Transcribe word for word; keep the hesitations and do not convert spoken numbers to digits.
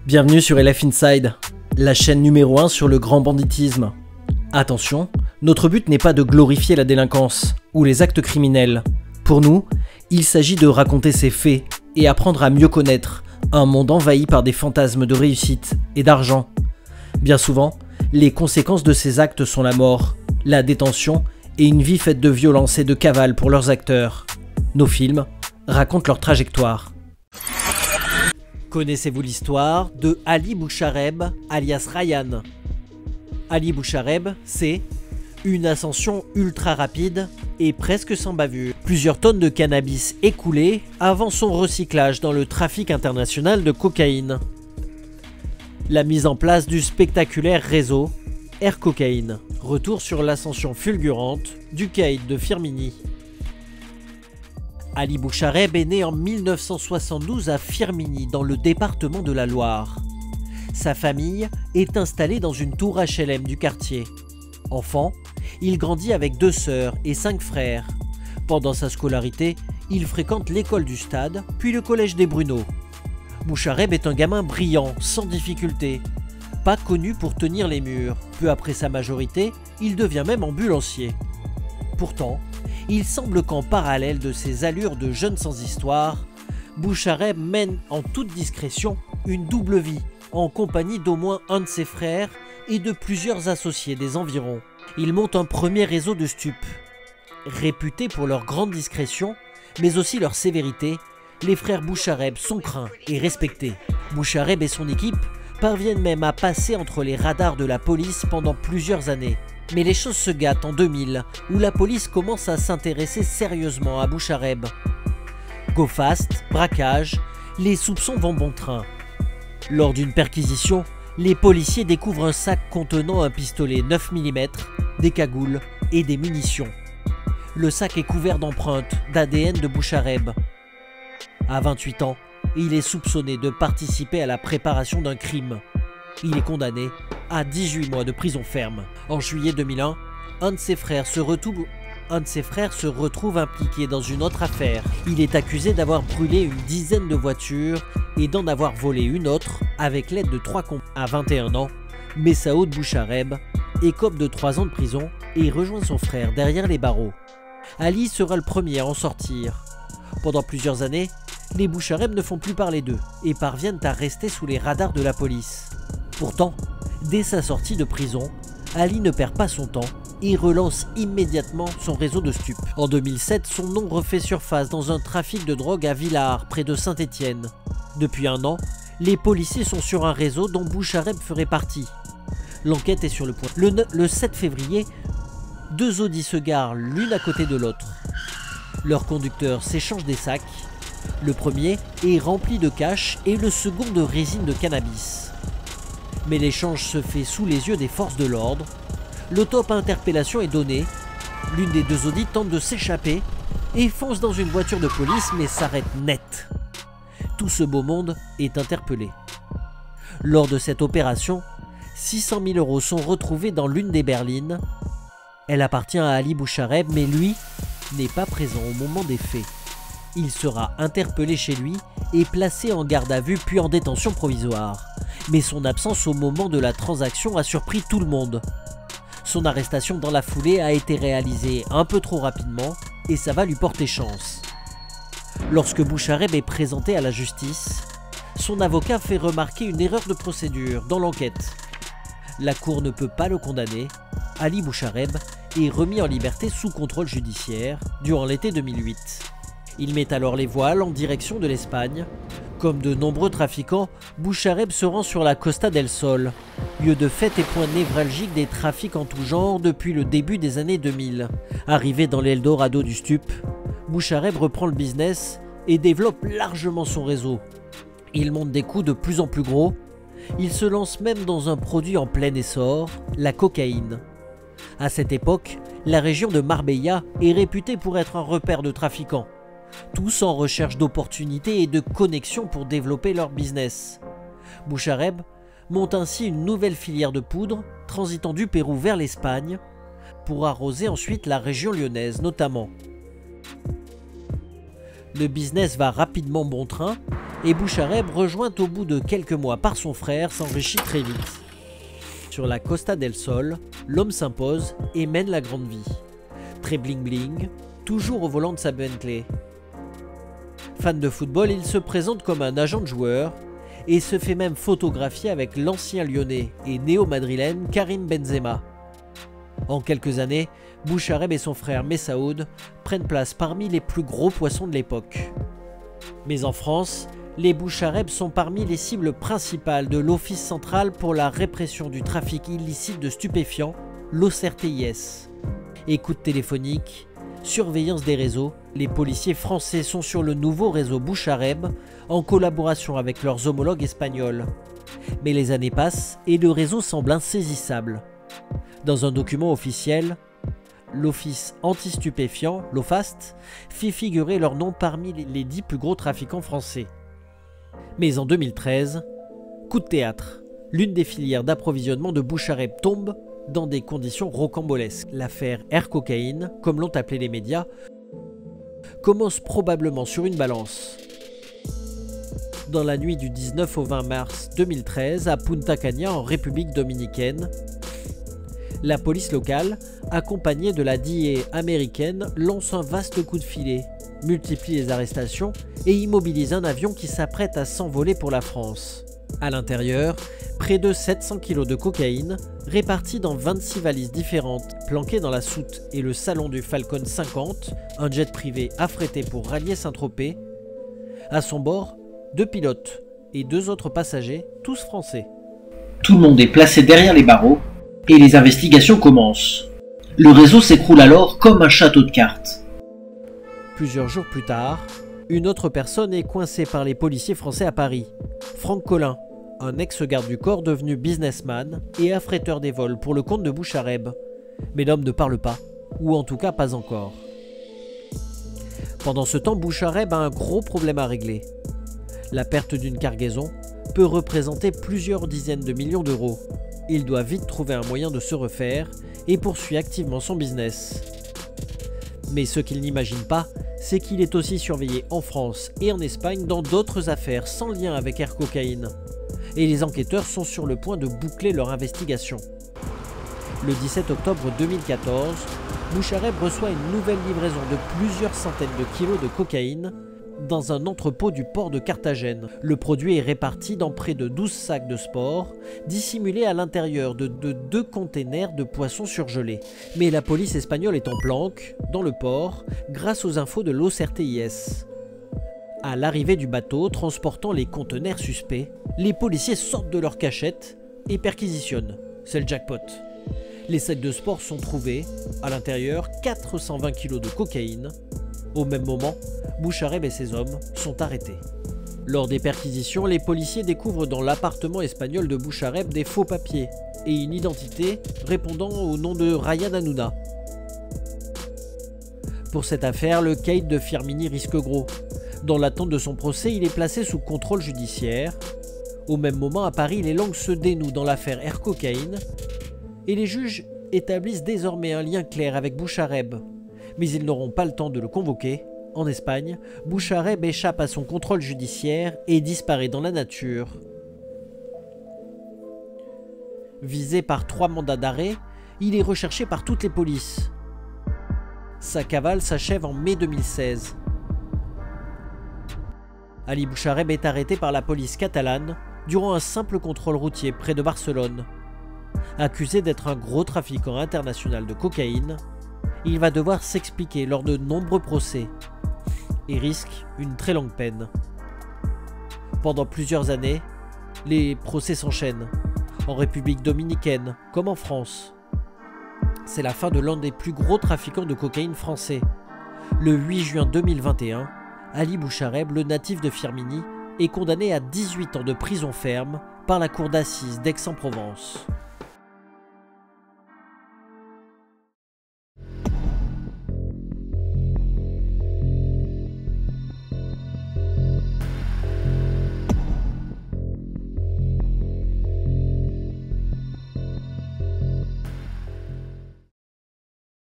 Bienvenue sur L F Inside, la chaîne numéro un sur le grand banditisme. Attention, notre but n'est pas de glorifier la délinquance ou les actes criminels. Pour nous, il s'agit de raconter ces faits et apprendre à mieux connaître un monde envahi par des fantasmes de réussite et d'argent. Bien souvent, les conséquences de ces actes sont la mort, la détention et une vie faite de violence et de cavale pour leurs acteurs. Nos films racontent leur trajectoire. Connaissez-vous l'histoire de Ali Bouchareb, alias Ryan? Ali Bouchareb, c'est une ascension ultra rapide et presque sans bavure. Plusieurs tonnes de cannabis écoulées avant son recyclage dans le trafic international de cocaïne. La mise en place du spectaculaire réseau Air Cocaïne. Retour sur l'ascension fulgurante du caïd de Firminy. Ali Bouchareb est né en mille neuf cent soixante-douze à Firminy, dans le département de la Loire. Sa famille est installée dans une tour H L M du quartier. Enfant, il grandit avec deux sœurs et cinq frères. Pendant sa scolarité, il fréquente l'école du Stade, puis le collège des Bruneaux. Bouchareb est un gamin brillant, sans difficulté, pas connu pour tenir les murs. Peu après sa majorité, il devient même ambulancier. Pourtant, il semble qu'en parallèle de ses allures de jeune sans histoire, Bouchareb mène en toute discrétion une double vie, en compagnie d'au moins un de ses frères et de plusieurs associés des environs. Il monte un premier réseau de stupes. Réputés pour leur grande discrétion, mais aussi leur sévérité, les frères Bouchareb sont craints et respectés. Bouchareb et son équipe parviennent même à passer entre les radars de la police pendant plusieurs années. Mais les choses se gâtent en deux mille, où la police commence à s'intéresser sérieusement à Bouchareb. Go fast, braquage, les soupçons vont bon train. Lors d'une perquisition, les policiers découvrent un sac contenant un pistolet neuf millimètres, des cagoules et des munitions. Le sac est couvert d'empreintes d'A D N de Bouchareb. À vingt-huit ans, il est soupçonné de participer à la préparation d'un crime. Il est condamné à dix-huit mois de prison ferme. En juillet deux mille un, un de ses frères se retrouve, un de ses frères se retrouve impliqué dans une autre affaire. Il est accusé d'avoir brûlé une dizaine de voitures et d'en avoir volé une autre avec l'aide de trois complices. À vingt et un ans, Messaoud Bouchareb écope de trois ans de prison et rejoint son frère derrière les barreaux. Ali sera le premier à en sortir. Pendant plusieurs années, les Bouchareb ne font plus parler d'eux et parviennent à rester sous les radars de la police. Pourtant, dès sa sortie de prison, Ali ne perd pas son temps et relance immédiatement son réseau de stupes. En deux mille sept, son nom refait surface dans un trafic de drogue à Villars, près de Saint-Étienne. Depuis un an, les policiers sont sur un réseau dont Bouchareb ferait partie. L'enquête est sur le point. Le, le sept février, deux Audi se garent l'une à côté de l'autre. Leurs conducteurs s'échangent des sacs. Le premier est rempli de cash et le second de résine de cannabis. Mais l'échange se fait sous les yeux des forces de l'ordre. Le top à interpellation est donné. L'une des deux Audi tente de s'échapper et fonce dans une voiture de police mais s'arrête net. Tout ce beau monde est interpellé. Lors de cette opération, six cent mille euros sont retrouvés dans l'une des berlines. Elle appartient à Ali Bouchareb, mais lui n'est pas présent au moment des faits. Il sera interpellé chez lui et placé en garde à vue puis en détention provisoire. Mais son absence au moment de la transaction a surpris tout le monde. Son arrestation dans la foulée a été réalisée un peu trop rapidement et ça va lui porter chance. Lorsque Bouchareb est présenté à la justice, son avocat fait remarquer une erreur de procédure dans l'enquête. La cour ne peut pas le condamner. Ali Bouchareb est remis en liberté sous contrôle judiciaire durant l'été deux mille huit. Il met alors les voiles en direction de l'Espagne. Comme de nombreux trafiquants, Bouchareb se rend sur la Costa del Sol, lieu de fête et point névralgique des trafics en tout genre depuis le début des années deux mille. Arrivé dans l'Eldorado du stup, Bouchareb reprend le business et développe largement son réseau. Il monte des coups de plus en plus gros. Il se lance même dans un produit en plein essor, la cocaïne. À cette époque, la région de Marbella est réputée pour être un repère de trafiquants. Tous en recherche d'opportunités et de connexions pour développer leur business. Bouchareb monte ainsi une nouvelle filière de poudre, transitant du Pérou vers l'Espagne, pour arroser ensuite la région lyonnaise notamment. Le business va rapidement bon train et Bouchareb, rejoint au bout de quelques mois par son frère, s'enrichit très vite. Sur la Costa del Sol, l'homme s'impose et mène la grande vie. Très bling bling, toujours au volant de sa Bentley. Fan de football, il se présente comme un agent de joueur et se fait même photographier avec l'ancien lyonnais et néo-madrilène Karim Benzema. En quelques années, Bouchareb et son frère Messaoud prennent place parmi les plus gros poissons de l'époque. Mais en France, les Bouchareb sont parmi les cibles principales de l'Office central pour la répression du trafic illicite de stupéfiants, l'O C R T I S. Écoute téléphonique, surveillance des réseaux, les policiers français sont sur le nouveau réseau Bouchareb en collaboration avec leurs homologues espagnols. Mais les années passent et le réseau semble insaisissable. Dans un document officiel, l'Office anti-stupéfiant, l'OFAST, fit figurer leur nom parmi les dix plus gros trafiquants français. Mais en deux mille treize, coup de théâtre, l'une des filières d'approvisionnement de Bouchareb tombe dans des conditions rocambolesques. L'affaire Air Cocaïne, comme l'ont appelé les médias, commence probablement sur une balance. Dans la nuit du dix-neuf au vingt mars deux mille treize, à Punta Cana, en République dominicaine, la police locale, accompagnée de la D E A américaine, lance un vaste coup de filet, multiplie les arrestations et immobilise un avion qui s'apprête à s'envoler pour la France. À l'intérieur, près de sept cents kilos de cocaïne, répartis dans vingt-six valises différentes, planquées dans la soute et le salon du Falcon cinquante, un jet privé affrété pour rallier Saint-Tropez. À son bord, deux pilotes et deux autres passagers, tous français. Tout le monde est placé derrière les barreaux et les investigations commencent. Le réseau s'écroule alors comme un château de cartes. Plusieurs jours plus tard, une autre personne est coincée par les policiers français à Paris. Franck Collin, un ex-garde du corps devenu businessman et affréteur des vols pour le compte de Bouchareb. Mais l'homme ne parle pas, ou en tout cas pas encore. Pendant ce temps, Bouchareb a un gros problème à régler. La perte d'une cargaison peut représenter plusieurs dizaines de millions d'euros. Il doit vite trouver un moyen de se refaire et poursuit activement son business. Mais ce qu'il n'imagine pas, c'est qu'il est aussi surveillé en France et en Espagne dans d'autres affaires sans lien avec Air Cocaïne. Et les enquêteurs sont sur le point de boucler leur investigation. Le dix-sept octobre deux mille quatorze, Bouchareb reçoit une nouvelle livraison de plusieurs centaines de kilos de cocaïne dans un entrepôt du port de Carthagène. Le produit est réparti dans près de douze sacs de sport, dissimulés à l'intérieur de, de deux containers de poissons surgelés. Mais la police espagnole est en planque, dans le port, grâce aux infos de l'O C R T I S. À l'arrivée du bateau transportant les conteneurs suspects, les policiers sortent de leur cachette et perquisitionnent. C'est le jackpot. Les sacs de sport sont trouvés, à l'intérieur quatre cent vingt kilos de cocaïne. Au même moment, Bouchareb et ses hommes sont arrêtés. Lors des perquisitions, les policiers découvrent dans l'appartement espagnol de Bouchareb des faux papiers et une identité répondant au nom de Ryan Hanouna. Pour cette affaire, le caïd de Firmini risque gros. Dans l'attente de son procès, il est placé sous contrôle judiciaire. Au même moment, à Paris, les langues se dénouent dans l'affaire Air Cocaïne et les juges établissent désormais un lien clair avec Bouchareb. Mais ils n'auront pas le temps de le convoquer. En Espagne, Bouchareb échappe à son contrôle judiciaire et disparaît dans la nature. Visé par trois mandats d'arrêt, il est recherché par toutes les polices. Sa cavale s'achève en mai deux mille seize. Ali Bouchareb est arrêté par la police catalane durant un simple contrôle routier près de Barcelone. Accusé d'être un gros trafiquant international de cocaïne, il va devoir s'expliquer lors de nombreux procès et risque une très longue peine. Pendant plusieurs années, les procès s'enchaînent, en République dominicaine comme en France. C'est la fin de l'un des plus gros trafiquants de cocaïne français. Le huit juin deux mille vingt et un, Ali Bouchareb, le natif de Firmini, est condamné à dix-huit ans de prison ferme par la cour d'assises d'Aix-en-Provence.